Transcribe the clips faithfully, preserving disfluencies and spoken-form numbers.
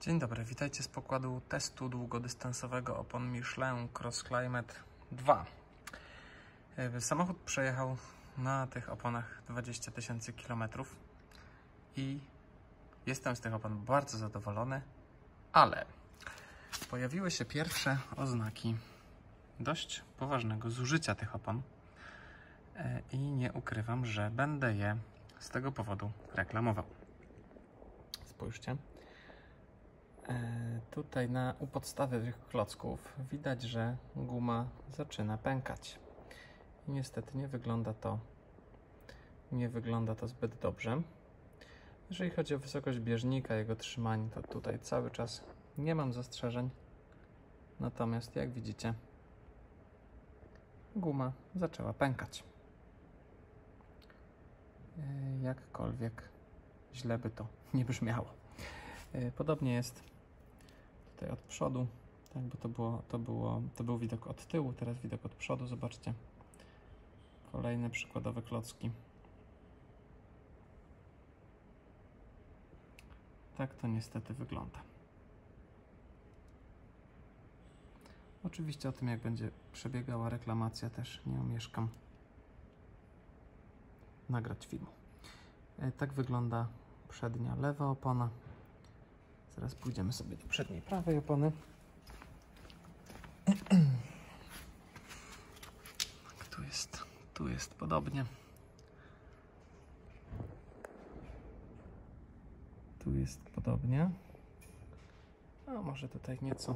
Dzień dobry, witajcie z pokładu testu długodystansowego opon Michelin Cross Climate dwa. Samochód przejechał na tych oponach dwadzieścia tysięcy kilometrów i jestem z tych opon bardzo zadowolony, ale pojawiły się pierwsze oznaki dość poważnego zużycia tych opon i nie ukrywam, że będę je z tego powodu reklamował. Spójrzcie. Tutaj na, u podstawy tych klocków widać, że guma zaczyna pękać. I niestety nie wygląda to nie wygląda to zbyt dobrze. Jeżeli chodzi o wysokość bieżnika, jego trzymanie, to tutaj cały czas nie mam zastrzeżeń. Natomiast jak widzicie, guma zaczęła pękać. Jakkolwiek źle by to nie brzmiało. Podobnie jest tutaj od przodu, tak, bo to było, to było, to był widok od tyłu, teraz widok od przodu. Zobaczcie, kolejne przykładowe klocki. Tak to niestety wygląda. Oczywiście o tym, jak będzie przebiegała reklamacja, też nie omieszkam nagrać filmu. Tak wygląda przednia lewa opona. Teraz pójdziemy sobie do przedniej prawej opony. Tu jest, tu jest podobnie. Tu jest podobnie. A może tutaj nieco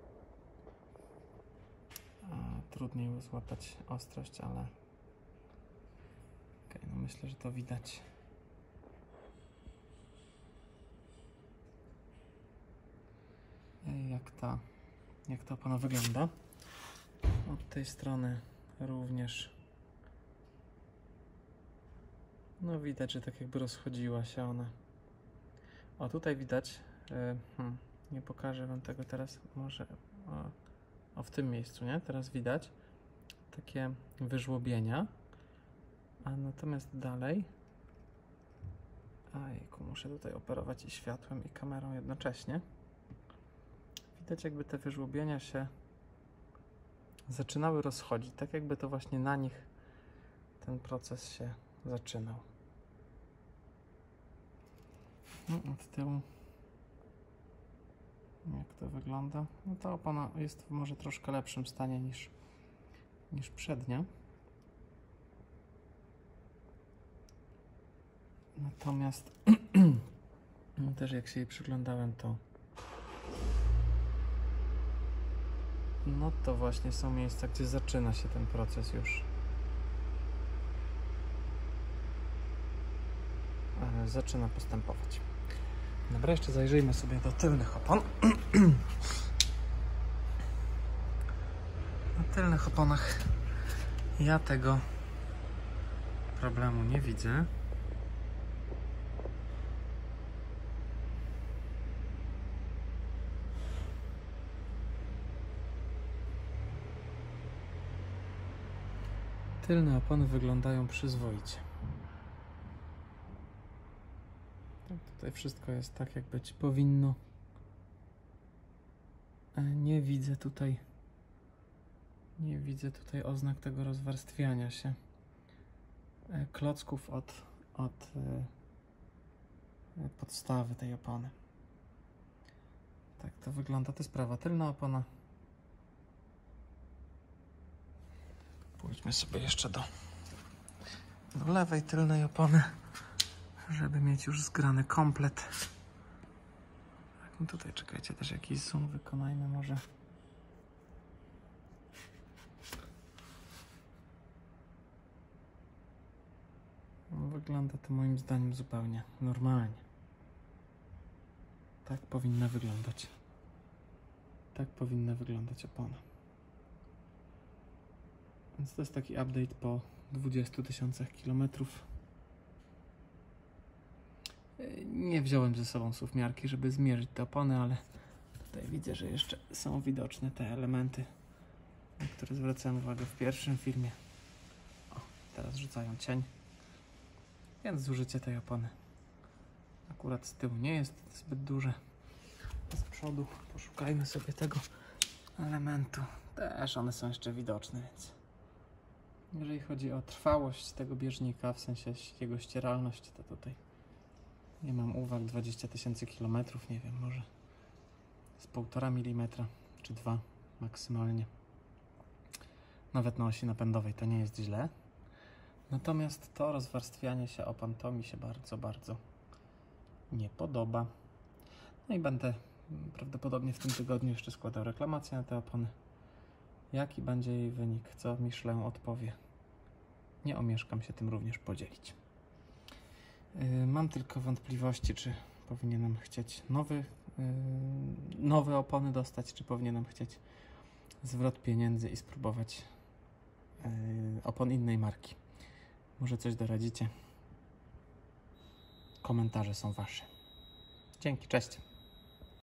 a, trudniej złapać ostrość, ale okay, no myślę, że to widać. Jak ta, jak ta opona wygląda. Od tej strony również no widać, że tak jakby rozchodziła się ona. O, tutaj widać, yy, hmm, nie pokażę wam tego teraz, może o, o w tym miejscu, nie? Teraz widać takie wyżłobienia, a natomiast dalej, ajku, muszę tutaj operować i światłem, i kamerą jednocześnie. Widać, jakby te wyżłobienia się zaczynały rozchodzić, tak jakby to właśnie na nich ten proces się zaczynał. No, od tyłu jak to wygląda? No ta opona jest w może troszkę lepszym stanie niż, niż przednia. Natomiast no też jak się jej przyglądałem, to no to właśnie są miejsca, gdzie zaczyna się ten proces już. E, zaczyna postępować. Dobra, jeszcze zajrzyjmy sobie do tylnych opon. Na tylnych oponach ja tego problemu nie widzę. Tylne opony wyglądają przyzwoicie. Tak, tutaj wszystko jest tak, jak być powinno. Nie widzę tutaj nie widzę tutaj oznak tego rozwarstwiania się klocków od, od podstawy tej opony. Tak to wygląda. To jest prawa tylna opona. Pójdźmy sobie jeszcze do, do lewej tylnej opony, żeby mieć już zgrany komplet. No tutaj czekajcie, też jakiś zoom wykonajmy może. No, wygląda to moim zdaniem zupełnie normalnie. Tak powinna wyglądać. Tak powinna wyglądać opona. Więc to jest taki update po dwudziestu tysiącach kilometrów. Nie wziąłem ze sobą suwmiarki, żeby zmierzyć te opony, ale tutaj widzę, że jeszcze są widoczne te elementy, na które zwracałem uwagę w pierwszym filmie. O, teraz rzucają cień. Więc zużycie tej opony akurat z tyłu nie jest zbyt duże. przodu. Poszukajmy sobie tego elementu. Też one są jeszcze widoczne, więc jeżeli chodzi o trwałość tego bieżnika, w sensie jego ścieralność, to tutaj nie mam uwag. dwadzieścia tysięcy kilometrów, nie wiem, może z półtora milimetra czy dwa maksymalnie. Nawet na osi napędowej to nie jest źle. Natomiast to rozwarstwianie się opon to mi się bardzo, bardzo nie podoba. No i będę prawdopodobnie w tym tygodniu jeszcze składał reklamację na te opony. Jaki będzie jej wynik, co Michelin odpowie, nie omieszkam się tym również podzielić. Yy, mam tylko wątpliwości, czy powinienem chcieć nowy, yy, nowe opony dostać, czy powinienem chcieć zwrot pieniędzy i spróbować yy, opon innej marki. Może coś doradzicie. Komentarze są wasze. Dzięki, cześć.